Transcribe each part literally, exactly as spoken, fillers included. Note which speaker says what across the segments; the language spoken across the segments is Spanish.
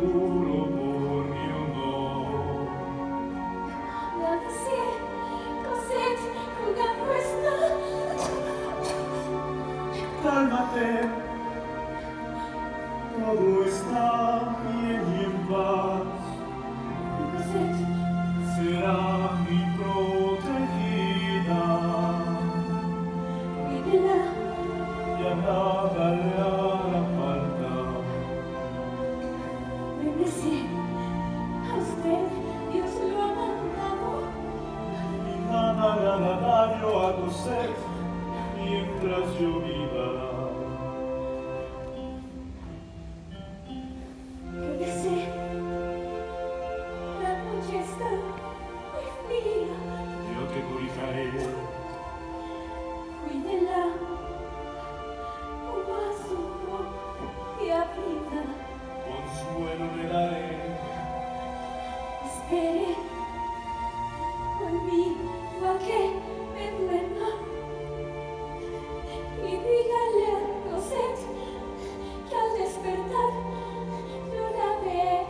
Speaker 1: juro por mi honor.
Speaker 2: La besé, Cosette, jugando está.
Speaker 1: Cálmate, todo está bien y en paz.
Speaker 2: Cosette,
Speaker 1: Será mi protegida.
Speaker 2: cuídela.
Speaker 1: Ya nada le hará falta.
Speaker 2: Bendecir a usted, Dios lo ha mandado.
Speaker 1: Y nada le hará daño a Cosette mientras yo viva.
Speaker 2: Quédese. La noche está muy fría.
Speaker 1: Yo te cobijas.
Speaker 2: Cuídela. Como a su propia vida.
Speaker 1: Consuelo le daré.
Speaker 2: Espere conmigo a que me duerma y dígale a Cosette que al despertar yo la veré.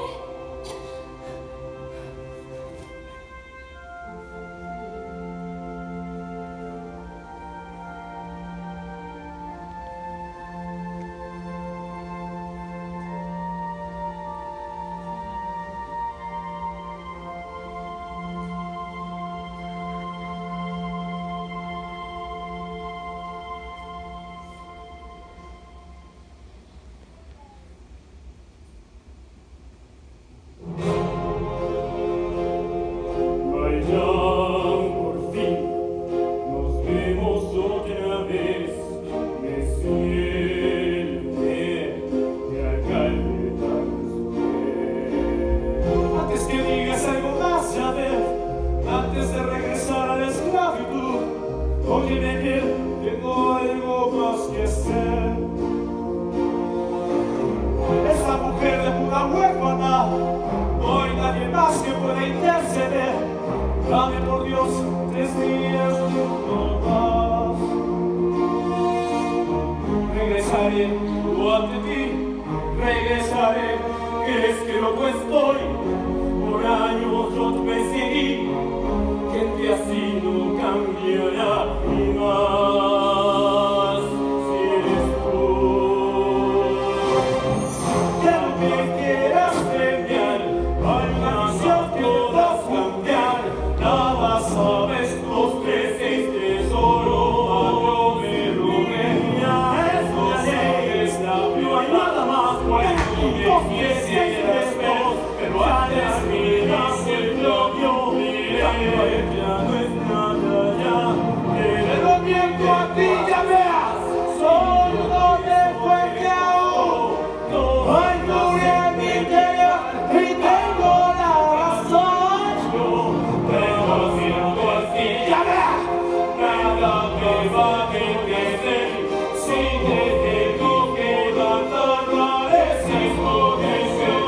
Speaker 1: Vayan por fin, nos vemos otra vez. Me sirve de alcalde tan. Antes que digas algo más, ya ver, antes de regresar a la esclavitud, óyeme bien, tengo algo más que hacer. Esta mujer de pura huérfana, no hay nadie más que pueda interceder. Dame por Dios tres días no más. Regresaré yo ante ti, regresaré. ¿Crees que loco estoy? Por años yo te perseguí. Gente así no cambiará ni más. Si eres tú, que no me quieras premiar, hay una misión que podrás cambiar. Nada sabes, dos, tres, seis, tres, solo algo me robé. Ya eso sabes, no hay nada más bueno que dos, tres, seis, tres, dos, pero antes miras el propio miré. Ya no es nada ya, te miento a ti, ya veas, solo te fue que hago. No hay gloria en mi interior y tengo la razón. Yo tengo siento así, ya veas, nada te va a entender. Si te tengo que matar a esa exposición.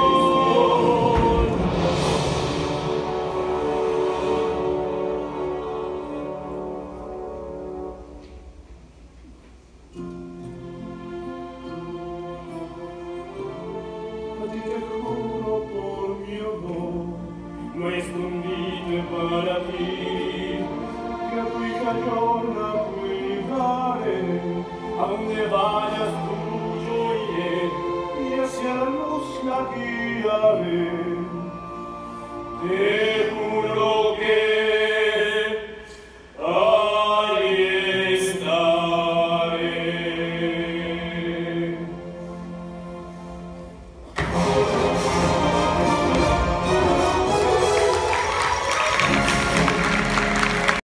Speaker 1: A ti te juro por mi honor, no escondite para ti, que a tu hija yo la cuidaré. A donde vayas tú yo iré, y hacia la luz la guiaré. Te